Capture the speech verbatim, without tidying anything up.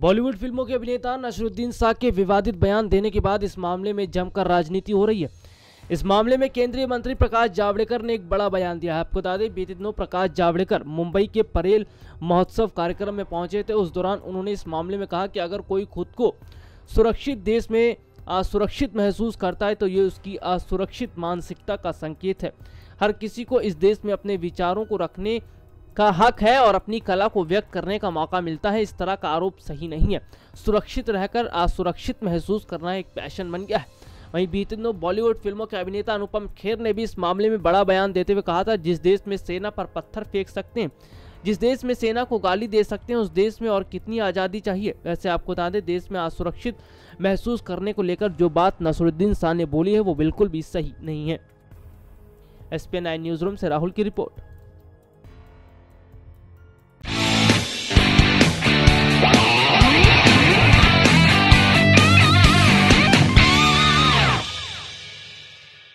बॉलीवुड फिल्मों के अभिनेता नसीरुद्दीन शाह के विवादित बयान देने के बाद इस मामले में जमकर राजनीति हो रही है। इस मामले में केंद्रीय मंत्री प्रकाश जावड़ेकर ने एक बड़ा बयान दिया है। आपको बता दें, बीते दिनों प्रकाश जावड़ेकर मुंबई के परेल महोत्सव कार्यक्रम में पहुंचे थे। उस दौरान उन्होंने इस मामले में कहा कि अगर कोई खुद को सुरक्षित देश में असुरक्षित महसूस करता है तो ये उसकी असुरक्षित मानसिकता का संकेत है। हर किसी को इस देश में अपने विचारों को रखने का हक है और अपनी कला को व्यक्त करने का मौका मिलता है। इस तरह का आरोप सही नहीं है। सुरक्षित रहकर असुरक्षित महसूस करना एक पैशन बन गया है। वहीं बीते दिनों बॉलीवुड फिल्मों के अभिनेता अनुपम खेर ने भी इस मामले में बड़ा बयान देते हुए कहा था, जिस देश में सेना पर पत्थर फेंक सकते हैं, जिस देश में सेना को गाली दे सकते हैं, उस देश में और कितनी आज़ादी चाहिए। वैसे आपको बता दें, देश में असुरक्षित महसूस करने को लेकर जो बात नसीरुद्दीन शाह ने बोली है वो बिल्कुल भी सही नहीं है। S P nine news room से राहुल की रिपोर्ट।